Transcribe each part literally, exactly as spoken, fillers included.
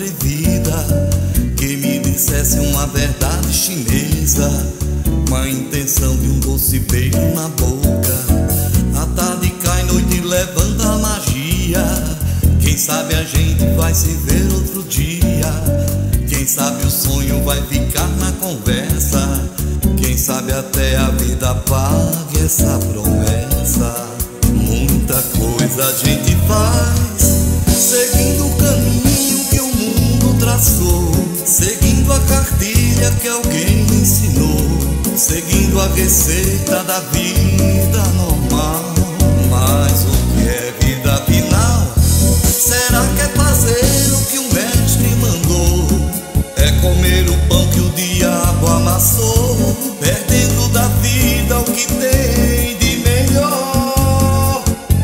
atrevida que me dissesse uma verdade chinesa, uma intenção de um doce beijo na boca. A tarde cai, noite levanta a magia. Quem sabe a gente vai se ver outro dia. Quem sabe o sonho vai ficar na conversa. Quem sabe até a vida pague essa promessa. Muita coisa a gente faz seguindo o caminho que o mundo traçou, seguindo a cartilha que alguém ensinou, seguindo a receita da vida normal. Mas o que é vida final? Será que é fazer o que o mestre mandou? É comer o pão que o diabo amassou, perdendo da vida o que tem de melhor.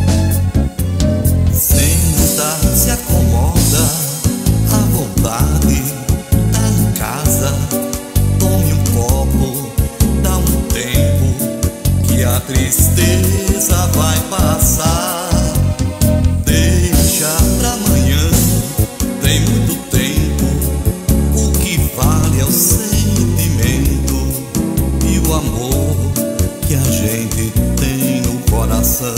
Senta, se acomoda à vontade, tá em casa, tome um copo, dá um tempo que a tristeza vai passar. Deixa pra amanhã, tem muito tempo. O que vale é o sentimento e o amor que a gente tem no coração.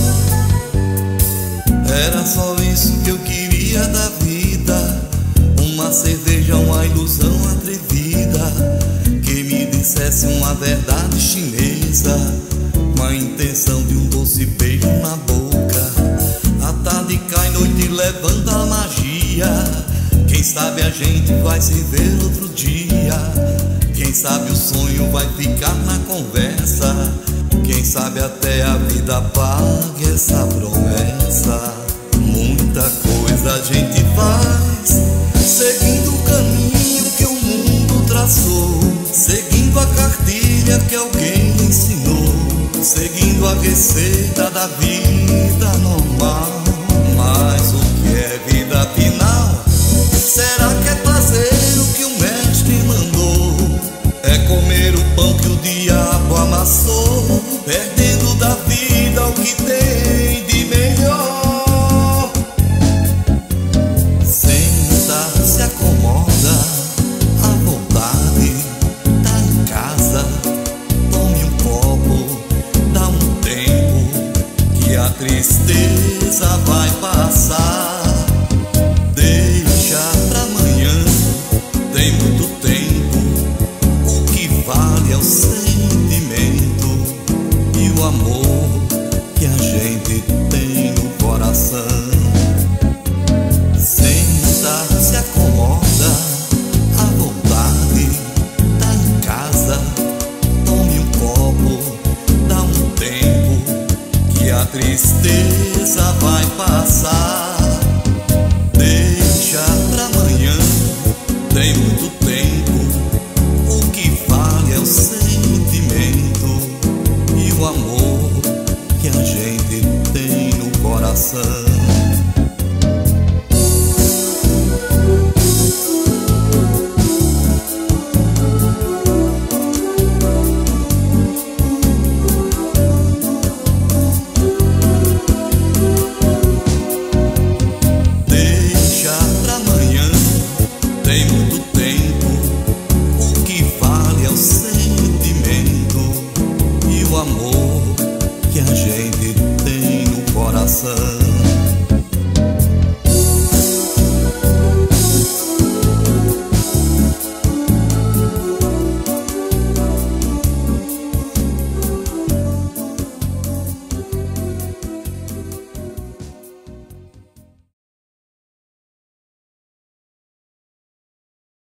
Era só isso que eu queria da vida, uma cerveja, uma ilusão atrevida que me dissesse uma verdade chinesa, uma intenção de um doce beijo na boca. A tarde cai, noite levanta a magia. Quem sabe a gente vai se ver outro dia. Quem sabe o sonho vai ficar na conversa. Quem sabe até a vida pague essa promessa. Muita coisa a gente faz seguindo o caminho que o mundo traçou, seguindo a cartilha que alguém ensinou, seguindo a receita da vida normal. Mas o que é vida final? Será que é fazer o que o mestre mandou? É comer o pão que o diabo amassou, perdendo da vida o que tem de melhor. Senta, se acomoda à vontade, tá em casa, tome um copo, dá um tempo que a tristeza vai passar. Deixa pra amanhã, tem muito tempo. O que vale é o sentimento e o amor que a gente tem no coração. Senta, se acomoda à vontade, tá em casa, tome um copo, dá um tempo que a tristeza vai passar. Deixa pra amanhã, tem muito tempo.